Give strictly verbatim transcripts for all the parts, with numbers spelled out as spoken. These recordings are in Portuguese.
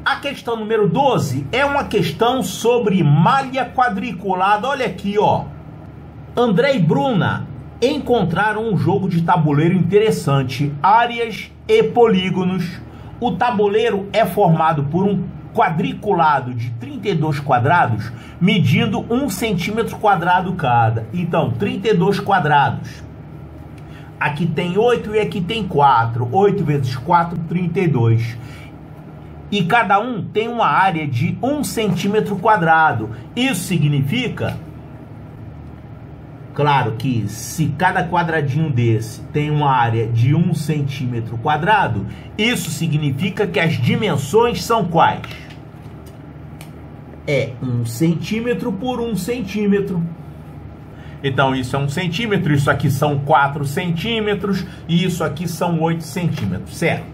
A questão número doze é uma questão sobre malha quadriculada. Olha aqui, ó. André e Bruna encontraram um jogo de tabuleiro interessante, áreas e polígonos. O tabuleiro é formado por um quadriculado de trinta e dois quadrados, medindo um centímetro quadrado cada. Então, trinta e dois quadrados. Aqui tem oito e aqui tem quatro. oito vezes quatro, trinta e dois. E cada um tem uma área de um centímetro quadrado. Isso significa, claro que se cada quadradinho desse tem uma área de um centímetro quadrado, isso significa que as dimensões são quais? É um centímetro por um centímetro. Então isso é um centímetro, isso aqui são quatro centímetros e isso aqui são oito centímetros, certo?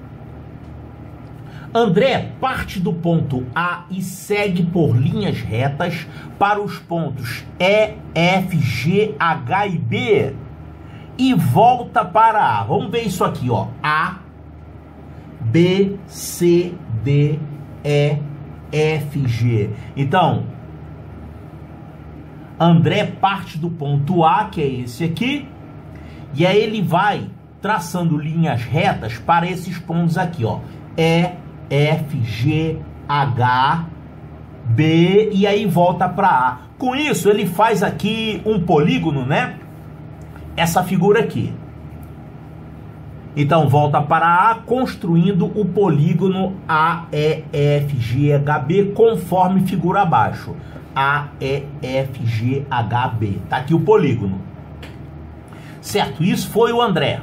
André parte do ponto A e segue por linhas retas para os pontos E, F, G, H e B e volta para A. Vamos ver isso aqui, ó. A, B, C, D, E, F, G. Então, André parte do ponto A, que é esse aqui, e aí ele vai traçando linhas retas para esses pontos aqui, ó. E, F, G, H, B, e aí volta para A. Com isso, ele faz aqui um polígono, né? Essa figura aqui. Então, volta para A, construindo o polígono A, E, F, G, H, B, conforme figura abaixo. A, E, F, G, H, B. Tá aqui o polígono. Certo? Isso foi o André.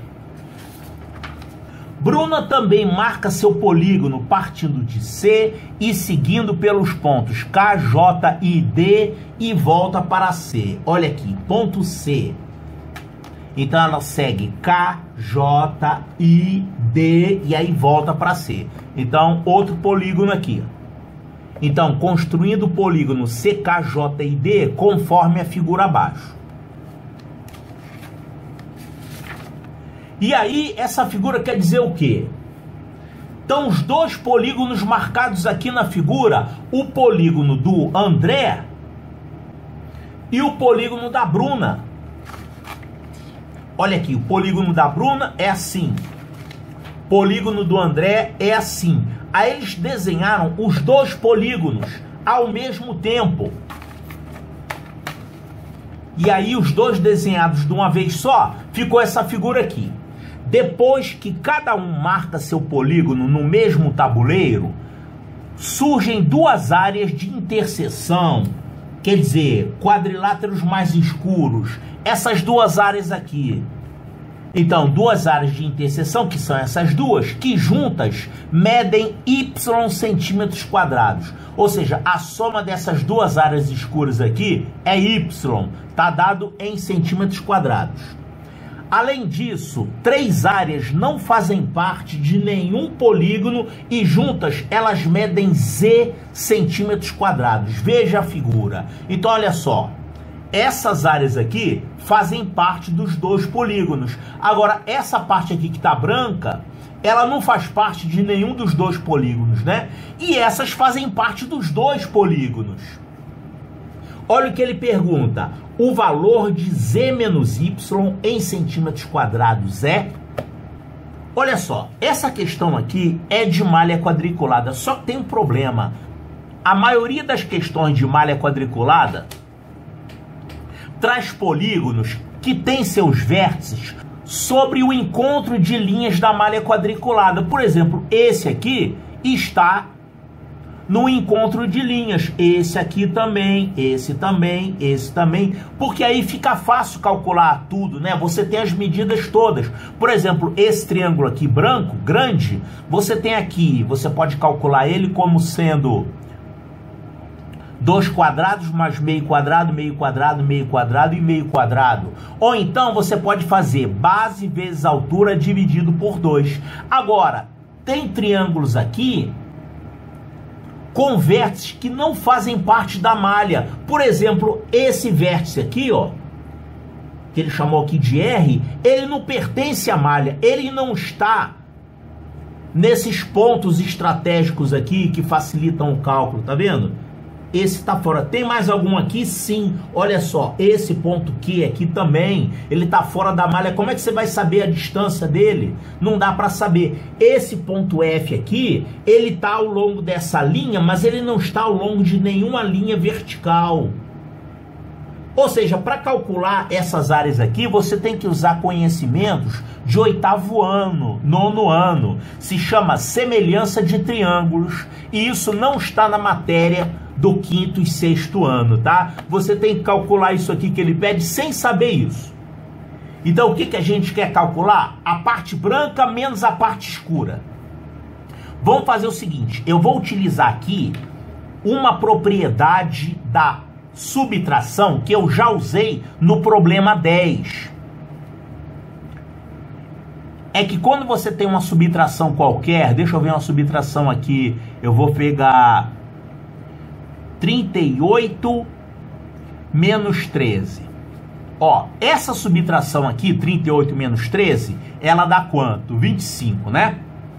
Bruna também marca seu polígono partindo de C e seguindo pelos pontos K, J e D e volta para C. Olha aqui, ponto C. Então ela segue K, J, I, D e aí volta para C. Então, outro polígono aqui. Então, construindo o polígono C, K, J e D conforme a figura abaixo. E aí, essa figura quer dizer o quê? Então, os dois polígonos marcados aqui na figura, o polígono do André e o polígono da Bruna. Olha aqui, o polígono da Bruna é assim. Polígono do André é assim. Aí eles desenharam os dois polígonos ao mesmo tempo. E aí, os dois desenhados de uma vez só, ficou essa figura aqui. Depois que cada um marca seu polígono no mesmo tabuleiro, surgem duas áreas de interseção, quer dizer, quadriláteros mais escuros. Essas duas áreas aqui. Então, duas áreas de interseção, que são essas duas, que juntas medem Y centímetros quadrados. Ou seja, a soma dessas duas áreas escuras aqui é Y, está dado em centímetros quadrados. Além disso, três áreas não fazem parte de nenhum polígono e juntas elas medem Z centímetros quadrados. Veja a figura. Então, olha só. Essas áreas aqui fazem parte dos dois polígonos. Agora, essa parte aqui que está branca, ela não faz parte de nenhum dos dois polígonos, né? E essas fazem parte dos dois polígonos. Olha o que ele pergunta. O valor de Z menos Y em centímetros quadrados é... Olha só, essa questão aqui é de malha quadriculada, só que tem um problema. A maioria das questões de malha quadriculada traz polígonos que têm seus vértices sobre o encontro de linhas da malha quadriculada. Por exemplo, esse aqui está no encontro de linhas. Esse aqui também, esse também, esse também. Porque aí fica fácil calcular tudo, né? Você tem as medidas todas. Por exemplo, esse triângulo aqui branco, grande, você tem aqui, você pode calcular ele como sendo dois quadrados mais meio quadrado, meio quadrado, meio quadrado e meio quadrado. Ou então você pode fazer base vezes altura dividido por dois. Agora, tem triângulos aqui com vértices que não fazem parte da malha. Por exemplo, esse vértice aqui, ó, que ele chamou aqui de R, ele não pertence à malha, ele não está nesses pontos estratégicos aqui que facilitam o cálculo, tá vendo? Esse tá fora. Tem mais algum aqui? Sim. Olha só, esse ponto Q aqui também, ele tá fora da malha. Como é que você vai saber a distância dele? Não dá para saber. Esse ponto F aqui, ele tá ao longo dessa linha, mas ele não está ao longo de nenhuma linha vertical. Ou seja, para calcular essas áreas aqui, você tem que usar conhecimentos de oitavo ano, nono ano. Se chama semelhança de triângulos. E isso não está na matéria do quinto e sexto ano, tá? Você tem que calcular isso aqui que ele pede sem saber isso. Então, o que, que a gente quer calcular? A parte branca menos a parte escura. Vamos fazer o seguinte, eu vou utilizar aqui uma propriedade da subtração que eu já usei no problema dez. É que quando você tem uma subtração qualquer, deixa eu ver uma subtração aqui, eu vou pegar trinta e oito menos treze. Ó, essa subtração aqui, trinta e oito menos treze, ela dá quanto? vinte e cinco, né?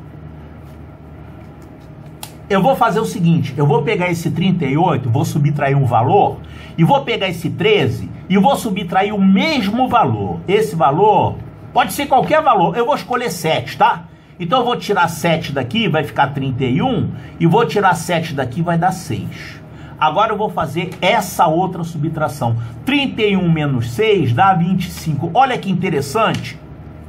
Eu vou fazer o seguinte, eu vou pegar esse trinta e oito, vou subtrair um valor, e vou pegar esse treze, e vou subtrair o mesmo valor. Esse valor pode ser qualquer valor, eu vou escolher sete, tá? Então eu vou tirar sete daqui, vai ficar trinta e um, e vou tirar sete daqui, vai dar seis. Agora eu vou fazer essa outra subtração. trinta e um menos seis dá vinte e cinco. Olha que interessante.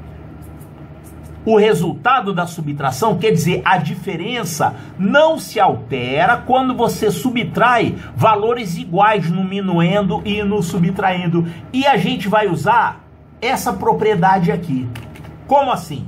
O resultado da subtração, quer dizer, a diferença não se altera quando você subtrai valores iguais no minuendo e no subtraindo. E a gente vai usar essa propriedade aqui. Como assim?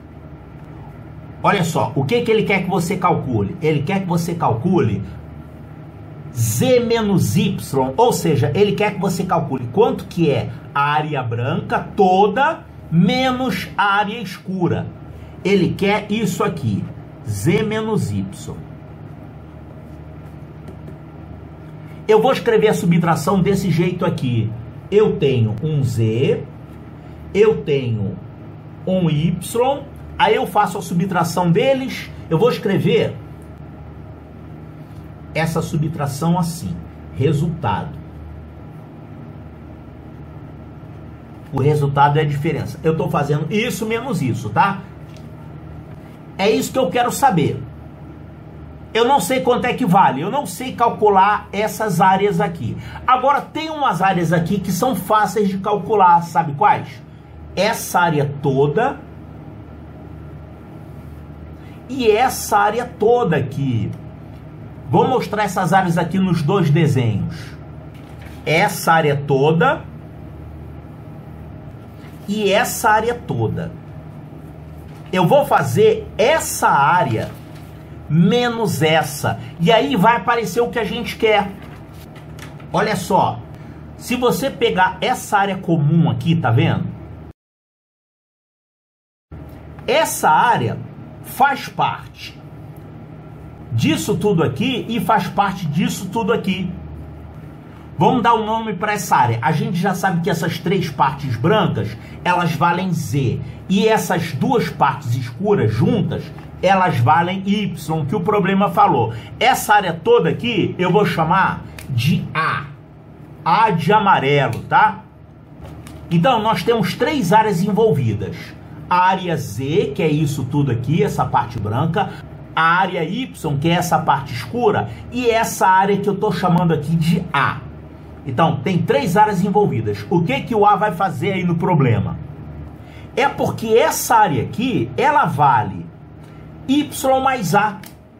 Olha só, o que, que ele quer que você calcule? Ele quer que você calcule Z menos Y, ou seja, ele quer que você calcule quanto que é a área branca toda menos a área escura. Ele quer isso aqui, Z menos Y. Eu vou escrever a subtração desse jeito aqui. Eu tenho um Z, eu tenho um Y, aí eu faço a subtração deles, eu vou escrever essa subtração assim, resultado. O resultado é a diferença. Eu estou fazendo isso menos isso, tá? É isso que eu quero saber. Eu não sei quanto é que vale, eu não sei calcular essas áreas aqui. Agora, tem umas áreas aqui que são fáceis de calcular, sabe quais? Essa área toda e essa área toda aqui. Vou mostrar essas áreas aqui nos dois desenhos. Essa área toda e essa área toda. Eu vou fazer essa área menos essa. E aí vai aparecer o que a gente quer. Olha só. Se você pegar essa área comum aqui, tá vendo? Essa área faz parte disso tudo aqui e faz parte disso tudo aqui. Vamos dar um nome para essa área. A gente já sabe que essas três partes brancas, elas valem Z. E essas duas partes escuras juntas, elas valem Y, que o problema falou. Essa área toda aqui, eu vou chamar de A. A de amarelo, tá? Então, nós temos três áreas envolvidas. A área Z, que é isso tudo aqui, essa parte branca. A área Y, que é essa parte escura. E essa área que eu estou chamando aqui de A. Então, tem três áreas envolvidas. O que que o A vai fazer aí no problema? É porque essa área aqui, ela vale Y mais A.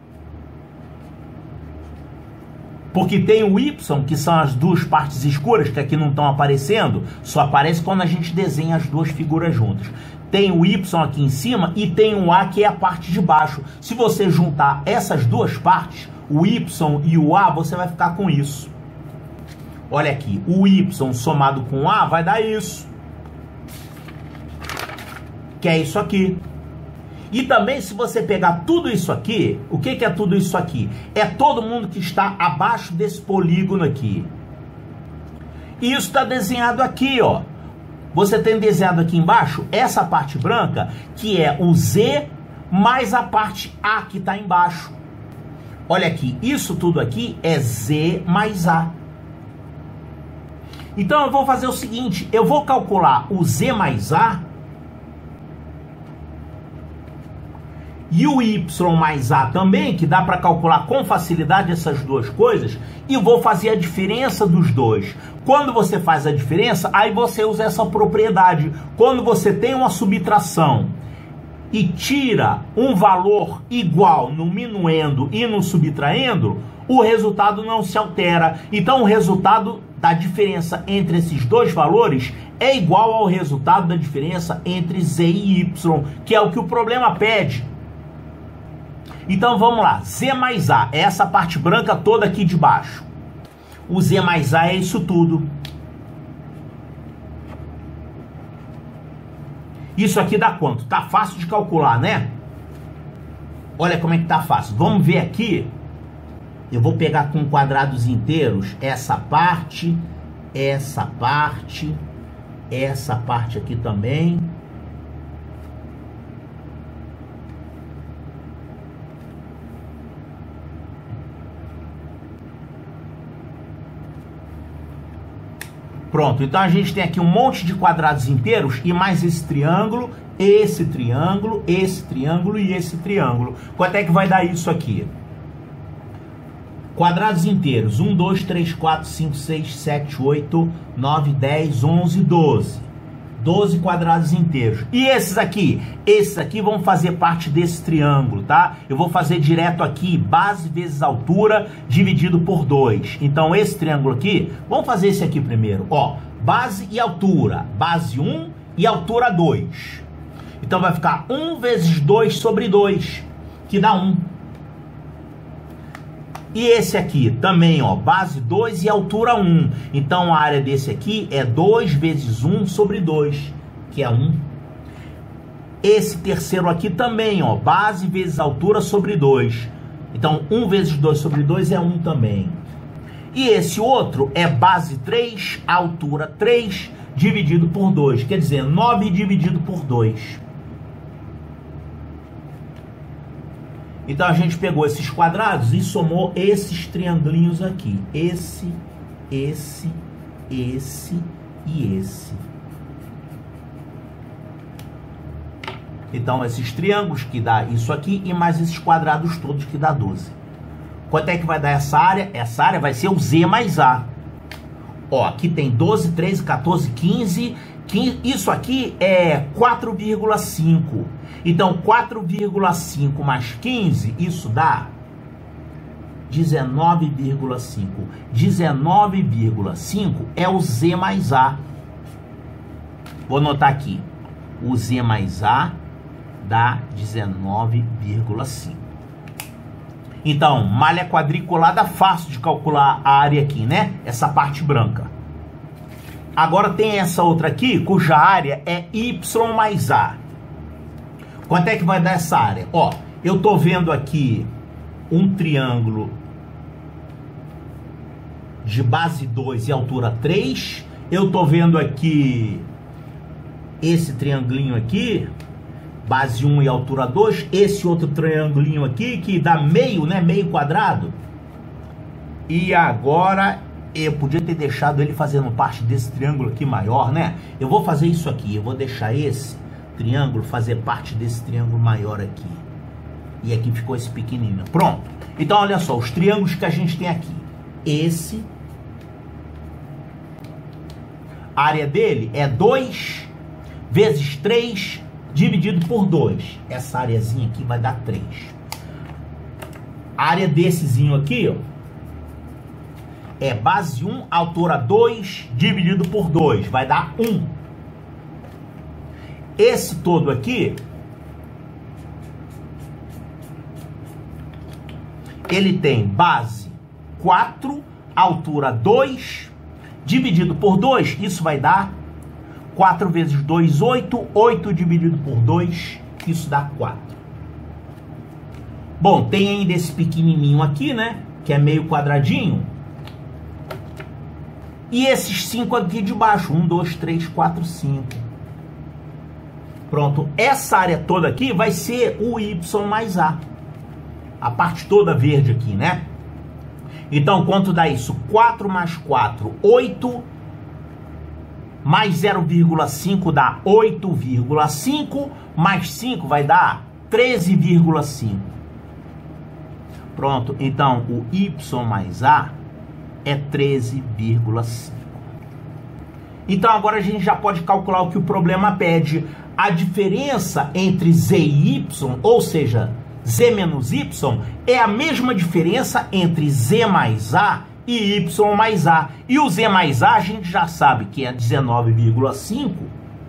Porque tem o Y, que são as duas partes escuras, que aqui não estão aparecendo. Só aparece quando a gente desenha as duas figuras juntas. Tem o Y aqui em cima e tem o A, que é a parte de baixo. Se você juntar essas duas partes, o Y e o A, você vai ficar com isso. Olha aqui, o Y somado com o A vai dar isso. Que é isso aqui. E também, se você pegar tudo isso aqui, o que que é tudo isso aqui? É todo mundo que está abaixo desse polígono aqui. E isso está desenhado aqui, ó. Você tem desenhado aqui embaixo essa parte branca, que é o Z mais a parte A que está embaixo. Olha aqui, isso tudo aqui é Z mais A. Então eu vou fazer o seguinte, eu vou calcular o Z mais A e o Y mais A também, que dá para calcular com facilidade essas duas coisas, e vou fazer a diferença dos dois. Quando você faz a diferença, aí você usa essa propriedade. Quando você tem uma subtração e tira um valor igual no minuendo e no subtraendo, o resultado não se altera. Então o resultado da diferença entre esses dois valores é igual ao resultado da diferença entre Z e Y, que é o que o problema pede. Então vamos lá, Z mais A, é essa parte branca toda aqui de baixo. O Z mais A é isso tudo. Isso aqui dá quanto? Tá fácil de calcular, né? Olha como é que tá fácil. Vamos ver aqui. Eu vou pegar com quadrados inteiros essa parte, essa parte, essa parte aqui também. Pronto, então a gente tem aqui um monte de quadrados inteiros e mais esse triângulo, esse triângulo, esse triângulo e esse triângulo. Quanto é que vai dar isso aqui? Quadrados inteiros, um, dois, três, quatro, cinco, seis, sete, oito, nove, dez, onze, doze. doze quadrados inteiros. E esses aqui? Esses aqui vão fazer parte desse triângulo, tá? Eu vou fazer direto aqui, base vezes altura, dividido por dois. Então, esse triângulo aqui, vamos fazer esse aqui primeiro. Ó, base e altura. Base um e altura dois. Então, vai ficar um vezes dois sobre dois, que dá um. E esse aqui também, ó, base dois e altura um. Então a área desse aqui é dois vezes um sobre dois, que é um. Esse terceiro aqui também, ó, base vezes altura sobre dois. Então um vezes dois sobre dois é um também. E esse outro é base três, altura três, dividido por dois. Quer dizer, nove dividido por dois. Então a gente pegou esses quadrados e somou esses triangulinhos aqui. Esse, esse, esse e esse. Então esses triângulos que dá isso aqui e mais esses quadrados todos que dá doze. Quanto é que vai dar essa área? Essa área vai ser o Z mais A. Ó, aqui tem doze, treze, quatorze, quinze... Isso aqui é quatro vírgula cinco. Então, quatro vírgula cinco mais quinze, isso dá dezenove vírgula cinco. dezenove vírgula cinco é o Z mais A. Vou anotar aqui. O Z mais A dá dezenove vírgula cinco. Então, malha quadriculada, fácil de calcular a área aqui, né? Essa parte branca. Agora tem essa outra aqui, cuja área é Y mais A. Quanto é que vai dar essa área? Ó, eu tô vendo aqui um triângulo de base dois e altura três. Eu tô vendo aqui esse triangulinho aqui, base um e altura dois. Esse outro triangulinho aqui, que dá meio, né? Meio quadrado. E agora eu podia ter deixado ele fazendo parte desse triângulo aqui maior, né? Eu vou fazer isso aqui, eu vou deixar esse triângulo fazer parte desse triângulo maior aqui. E aqui ficou esse pequenininho. Pronto. Então, olha só, os triângulos que a gente tem aqui. Esse, a área dele é dois vezes três dividido por dois. Essa areazinha aqui vai dar três. A área dessezinho aqui, ó, é base um, altura dois, dividido por dois. Vai dar um. Esse todo aqui, ele tem base quatro, altura dois, dividido por dois. Isso vai dar quatro vezes dois, oito. oito dividido por dois, isso dá quatro. Bom, tem ainda esse pequenininho aqui, né? Que é meio quadradinho. E esses cinco aqui de baixo. um, dois, três, quatro, cinco. Pronto, essa área toda aqui vai ser o y mais a. A parte toda verde aqui, né? Então, quanto dá isso? quatro mais quatro, oito. Mais zero vírgula cinco dá oito vírgula cinco. Mais cinco vai dar treze vírgula cinco. Pronto, então o y mais a é treze vírgula cinco. Então agora a gente já pode calcular o que o problema pede. A diferença entre z e y, ou seja, z menos y, é a mesma diferença entre z mais a e y mais a. E o z mais a a gente já sabe que é dezenove vírgula cinco.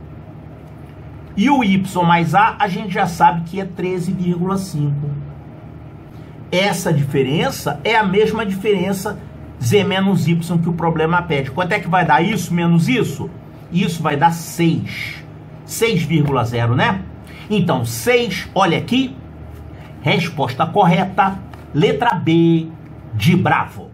E o y mais a a gente já sabe que é treze vírgula cinco. Essa diferença é a mesma diferença z menos y que o problema pede. Quanto é que vai dar isso menos isso? Isso vai dar seis. seis vírgula zero, né? Então, seis, olha aqui. Resposta correta, letra B de Bravo.